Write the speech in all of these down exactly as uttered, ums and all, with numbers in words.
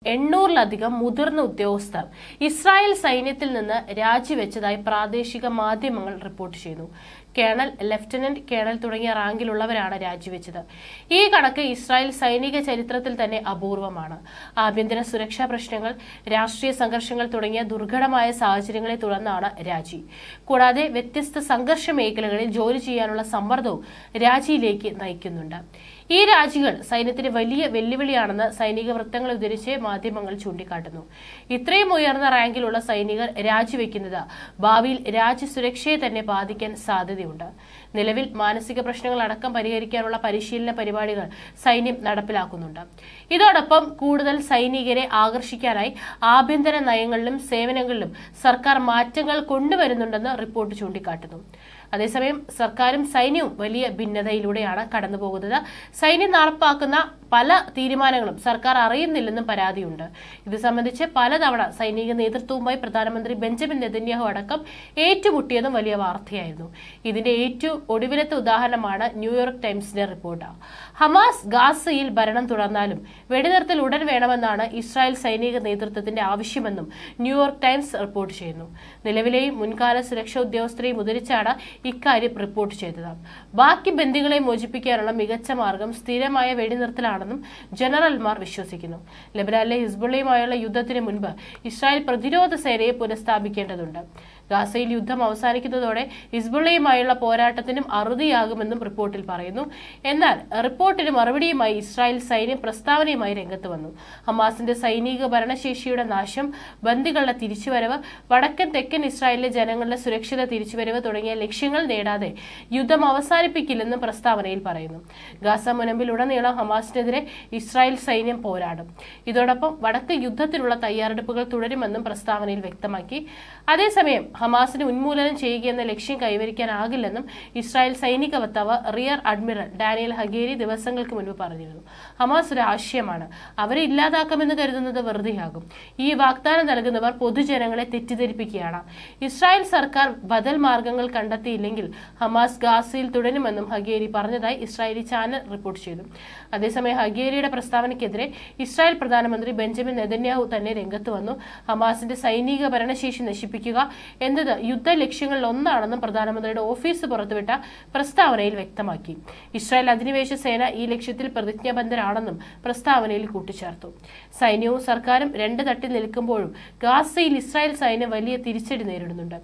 എണ്ണൂറിലധികം മുതിർന്ന ഉദ്യോഗസ്ഥർ ഇസ്രായേൽ സൈന്യത്തിൽ നിന്ന് രാജിവെച്ചതായി പ്രാദേശിക മാധ്യമങ്ങൾ റിപ്പോർട്ട് ചെയ്യുന്നു. കേണൽ, ലഫ്റ്റനന്റ് കേണൽ തുടങ്ങിയ റാങ്കിലുള്ളവരാണ് രാജിവെച്ചത്. ഈ കണക്ക് ഇസ്രായേൽ സൈനിക ചരിത്രത്തിൽ തന്നെ അപൂർവമാണ്. ആഭ്യന്തര സുരക്ഷാ പ്രശ്നങ്ങൾ, രാഷ്ട്രീയ സംഘർഷങ്ങൾ തുടങ്ങിയ ദുർഘടമായ സാഹചര്യങ്ങളെ തുടർന്നാണ് രാജി. കൂടാതെ വ്യത്യസ്ത സംഘർഷ മേഖലകളിൽ ജോലി ചെയ്യാനുള്ള സമ്മർദ്ദവും രാജിയിലേക്ക് നയിക്കുന്നുണ്ട്. ഈ രാജികൾ സൈന്യത്തിന് വലിയ വെല്ലുവിളിയാണെന്ന് സൈനിക വൃത്തങ്ങളെ ഉദ്ധരിച്ച് മാധ്യമങ്ങൾ ചൂണ്ടിക്കാട്ടുന്നു. ഇത്രയും ഉയർന്ന റാങ്കിലുള്ള സൈനികർ രാജിവെക്കുന്നത് ഭാവിയിൽ രാജ്യസുരക്ഷയെ തന്നെ ബാധിക്കാൻ സാധ്യതയുണ്ട്. നിലവിൽ മാനസിക പ്രശ്നങ്ങൾ അടക്കം പരിഹരിക്കാനുള്ള പരിശീലന പരിപാടികൾ സൈന്യം നടപ്പിലാക്കുന്നുണ്ട്. ഇതോടൊപ്പം കൂടുതൽ സൈനികരെ ആകർഷിക്കാനായി ആഭ്യന്തര നയങ്ങളിലും സേവനങ്ങളിലും സർക്കാർ മാറ്റങ്ങൾ കൊണ്ടുവരുന്നുണ്ടെന്ന് റിപ്പോർട്ട് ചൂണ്ടിക്കാട്ടുന്നു. അതേസമയം സർക്കാരും സൈന്യവും വലിയ ഭിന്നതയിലൂടെയാണ് കടന്നുപോകുന്നത്. സൈന്യം നടപ്പാക്കുന്ന പല തീരുമാനങ്ങളും സർക്കാർ അറിയുന്നില്ലെന്നും പരാതിയുണ്ട്. ഇത് സംബന്ധിച്ച് പലതവണ സൈനിക നേതൃത്വവുമായി പ്രധാനമന്ത്രി ബെഞ്ചമിൻ നെതന്യാഹു അടക്കം ഏറ്റുമുട്ടിയതും വലിയ വാർത്തയായിരുന്നു. ഇതിന്റെ ഏറ്റവും ഒടുവിലത്തെ ഉദാഹരണമാണ് ന്യൂയോർക്ക് ടൈംസിന്റെ റിപ്പോർട്ട്. ഹമാസ് ഗാസയിൽ ഭരണം തുടർന്നാലും വെടിനിർത്തൽ ഉടൻ വേണമെന്നാണ് ഇസ്രായേൽ സൈനിക നേതൃത്വത്തിന്റെ ആവശ്യമെന്നും ന്യൂയോർക്ക് ടൈംസ് റിപ്പോർട്ട് ചെയ്യുന്നു. നിലവിലെയും മുൻകാല സുരക്ഷാ ഉദ്യോഗസ്ഥരെയും ഉദ്ധരിച്ചാണ് ഇക്കാര്യം റിപ്പോർട്ട് ചെയ്തത്. ബാക്കി ബന്ദികളെ മോചിപ്പിക്കാനുള്ള മികച്ച മാർഗം സ്ഥിരമായ വെടിനിർത്തലാണെന്നും ജനറൽമാർ വിശ്വസിക്കുന്നു. ലെബനാനിലെ ഹിസ്ബുള്ളയുമായുള്ള യുദ്ധത്തിന് മുൻപ് ഇസ്രായേൽ പ്രതിരോധ സേനയെ പുനഃസ്ഥാപിക്കേണ്ടതുണ്ട്. ഗാസയിൽ യുദ്ധം അവസാനിക്കുന്നതോടെ ഹിസ്ബുള്ളയുമായുള്ള പോരാട്ടത്തിനും അറുതിയാകുമെന്നും റിപ്പോർട്ടിൽ പറയുന്നു. എന്നാൽ റിപ്പോർട്ടിന് മറുപടിയുമായി ഇസ്രായേൽ സൈന്യം പ്രസ്താവനയുമായി രംഗത്ത് വന്നു. ഹമാസിന്റെ സൈനിക ഭരണശേഷിയുടെ നാശം, ബന്ദികളുടെ തിരിച്ചുവരവ്, വടക്കൻ തെക്കൻ ഇസ്രായേലിലെ ജനങ്ങളുടെ സുരക്ഷിത തിരിച്ചുവരവ് തുടങ്ങിയ ലക്ഷ്യങ്ങൾ നേടാതെ യുദ്ധം അവസാനിപ്പിക്കില്ലെന്നും പ്രസ്താവനയിൽ പറയുന്നു. ഗാസ മുനമ്പിലുടനീളം ഹമാസിനെതിരെ ഇസ്രായേൽ സൈന്യം പോരാടും. ഇതോടൊപ്പം വടക്ക് യുദ്ധത്തിനുള്ള തയ്യാറെടുപ്പുകൾ തുടരുമെന്നും പ്രസ്താവനയിൽ വ്യക്തമാക്കി. അതേസമയം ഹമാസിന് ഉന്മൂലനം ചെയ്യുകയെന്ന ലക്ഷ്യം കൈവരിക്കാനാകില്ലെന്നും ഇസ്രായേൽ സൈനിക വക്താവ് റിയർ അഡ്മിറൽ ഡാനിയൽ ഹഗേരി ദിവസങ്ങൾക്ക് മുൻപ് പറഞ്ഞിരുന്നു. ഹമാസ് ഒരു ആശയമാണ്, അവരെ ഇല്ലാതാക്കാമെന്ന് കരുതുന്നത് വെറുതെയാകും. ഈ വാഗ്ദാനം നൽകുന്നവർ പൊതുജനങ്ങളെ തെറ്റിദ്ധരിപ്പിക്കുകയാണ്. ഇസ്രായേൽ സർക്കാർ ബദൽ മാർഗങ്ങൾ കണ്ടെത്തിയില്ലെങ്കിൽ ഹമാസ് ഗാസയിൽ തുടരുമെന്നും ഹഗേരി പറഞ്ഞതായി ഇസ്രായേലി ചാനൽ റിപ്പോർട്ട് ചെയ്തു. അതേസമയം ഹഗേരിയുടെ പ്രസ്താവനയ്ക്കെതിരെ ഇസ്രായേൽ പ്രധാനമന്ത്രി ബെഞ്ചമിൻ നെതന്യാഹു തന്നെ രംഗത്ത് വന്നു. ഹമാസിന്റെ സൈനിക ഭരണശേഷി നശിപ്പിക്കുക എന്നത് യുദ്ധ ലക്ഷ്യങ്ങളിൽ ഒന്നാണെന്നും പ്രധാനമന്ത്രിയുടെ ഓഫീസ് പുറത്തുവിട്ട പ്രസ്താവനയിൽ വ്യക്തമാക്കി. ഇസ്രായേൽ അധിനിവേശ സേന ഈ ലക്ഷ്യത്തിൽ പ്രതിജ്ഞാബദ്ധരാണെന്നും പ്രസ്താവനയിൽ കൂട്ടിച്ചേർത്തു. സൈന്യവും സർക്കാരും രണ്ട് തട്ടിൽ നിൽക്കുമ്പോഴും ഗാസയിൽ ഇസ്രായേൽ സൈന്യം വലിയ തിരിച്ചടി നേരിടുന്നുണ്ട്.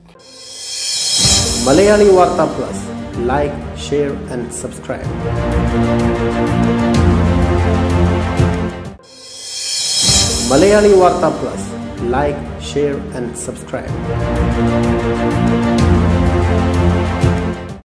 Malayali Vartha plus, like, share and subscribe. Malayali Vartha plus, like, share and subscribe.